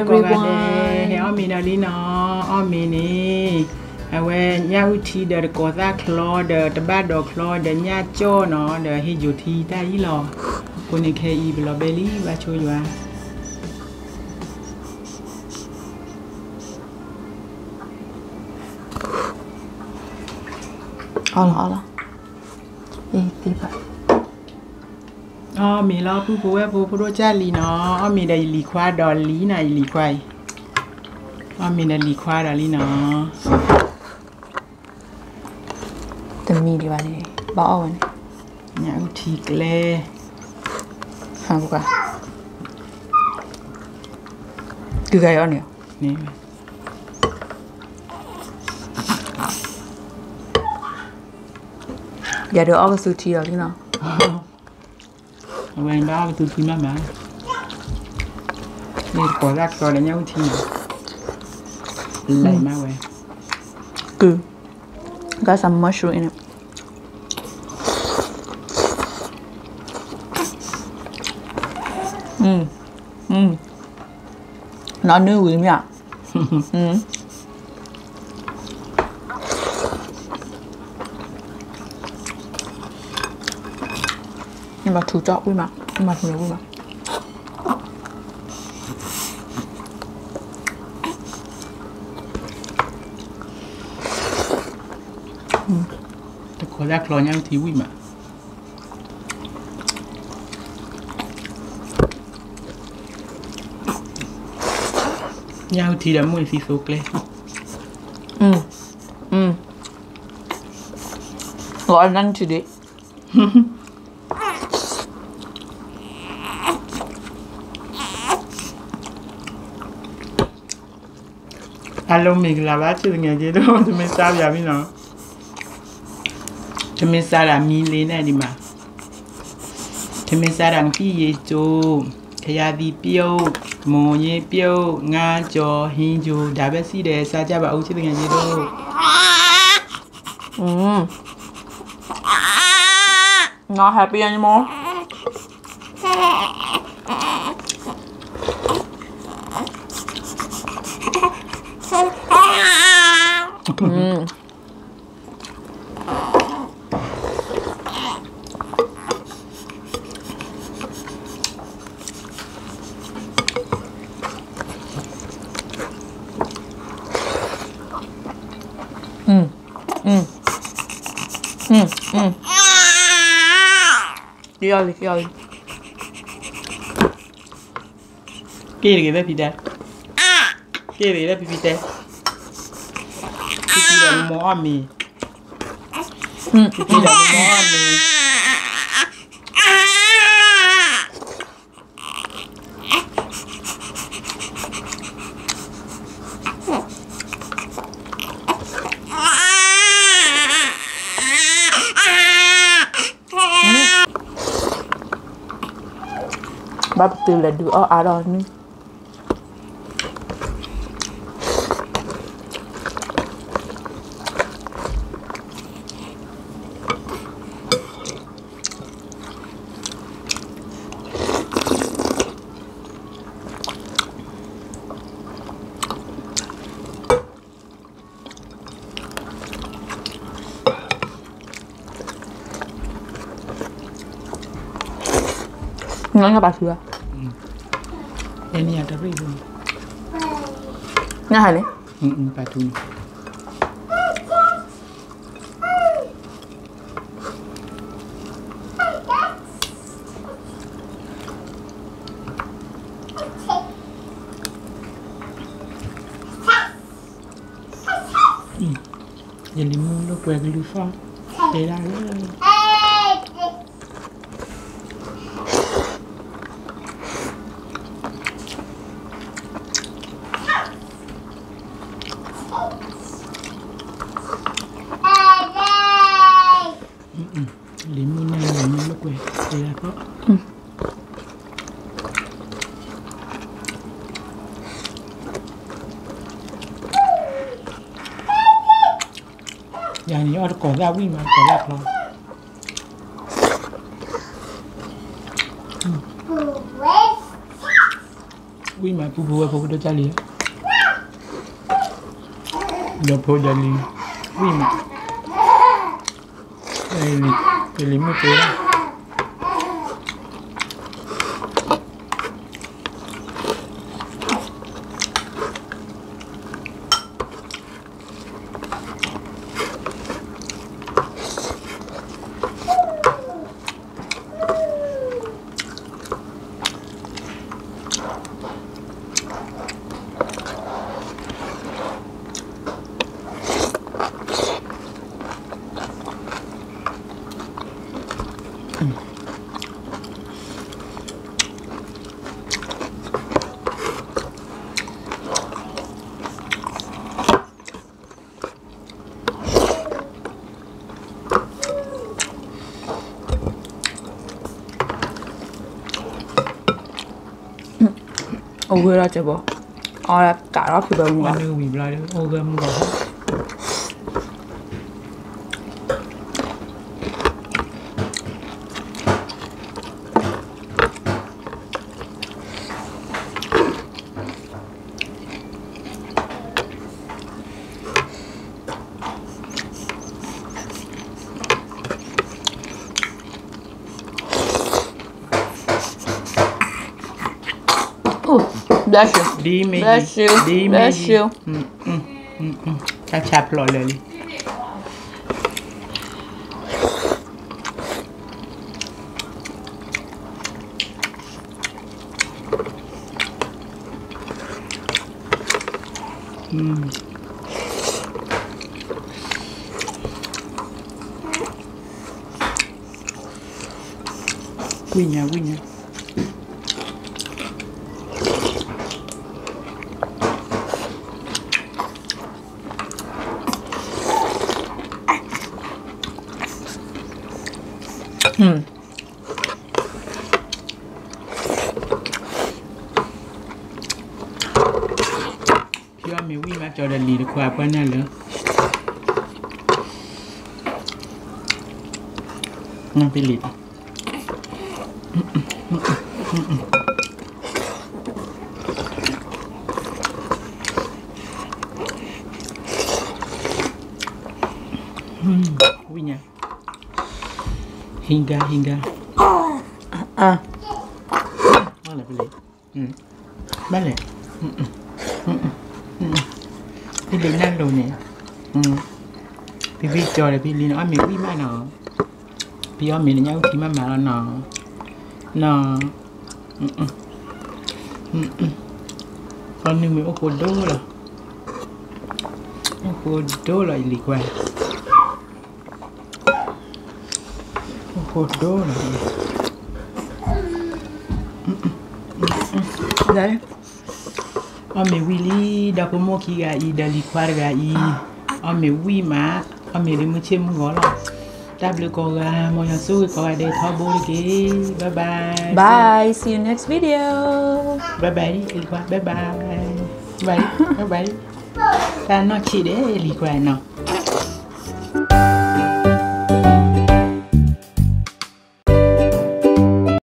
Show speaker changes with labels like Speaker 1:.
Speaker 1: everyone. Help me, Dalina. Oh, me. When Yauti, the Koza claw, the bad dog claw, the Yacho, no, the Hijuti, Tailo. Punike evil belly, what you are.
Speaker 2: Hola.
Speaker 1: Oh, me love Puro Jalino. Oh, me the liquid or Lina liquid. Oh, me the liquid or Lina.
Speaker 2: The media one. Bao one.
Speaker 1: Yauti glare.
Speaker 2: Bukan. Cứ gầy on
Speaker 1: nè.
Speaker 2: Giờ được ở sự chi rồi thế nào?
Speaker 1: Vậy bao từ khi mà đi có ra có đánh nhau thì lại mà vậy.
Speaker 2: Good. Got some mushroom in it. Nó nữ quý nhỉ? Nhưng mà thủ trọ quý mà. Nhưng mà thủ quý mà.
Speaker 1: Có ra có nhau thì quý mà. Nhau thì đã mùi xì sốt lên.
Speaker 2: Gọi ăn chứ đấy.
Speaker 1: Alo mình là bác chứ nghe gì đâu, tụi mình sao vậy mình nó. Tụi mình sao là mi lên này đi mà. Tụi mình sao đang phi ye chú, cái gì biểu, mồ ye biểu, ngã cho hin chú, đã biết gì đấy, sao chả bảo chứ nghe gì đâu.
Speaker 2: Not happy anymore. Kia đi.
Speaker 1: Kia pide. Kia pide. Pide mo mi. Pide mo mi.
Speaker 2: Bắp từ là đưa ở đó nữa. Ngon nha bà chưa?
Speaker 1: Ini ada ribu.
Speaker 2: Nah hal ni?
Speaker 1: Batu. Jadi mulu kue gelufa. Tidak ada. Limun yang mulu kue. Tidak kok. Yang ni ada kau dah win, kau dah keluar. Oui, ma poupou, pour de tali. De peau d'ali. Oui, ma. Elle est moutée là.
Speaker 2: Ồ, ra chơi bộ. Là cả đó thì bừng rồi.
Speaker 1: Ăn mì lại ô gam rồi.
Speaker 2: Bless you.
Speaker 1: Đi mê
Speaker 2: Bless you.
Speaker 1: Đi
Speaker 2: Bless
Speaker 1: mê
Speaker 2: you.
Speaker 1: Chà chạp lọ lời. Quy nhà. Cho mì quy mà cho đàn lì được qua bên này nữa. Nó bị lịt. Quy nhà. Hingga. Nó là bị lịt. Bán lẹ. Bị lịt năng rồi nè. Vì cho là bị lịt nó mì quy mà nó. Vì ở mình nhau thì mà nó con nhưng mình ô cô đô là lì qua ô cô đô là
Speaker 2: Đấy.
Speaker 1: ở mình Willy đã có mua kia gà y đã lì qua gà y ở mình quy mà ở mình đi mua chim ngó là đáp lựa cô gà mọi người xui có ai đây thọ bố đi bye bye.
Speaker 2: Bye. See you next video.
Speaker 1: Bye bye lì qua bye bye. Bye. Ta nói chị đấy lì qua nào.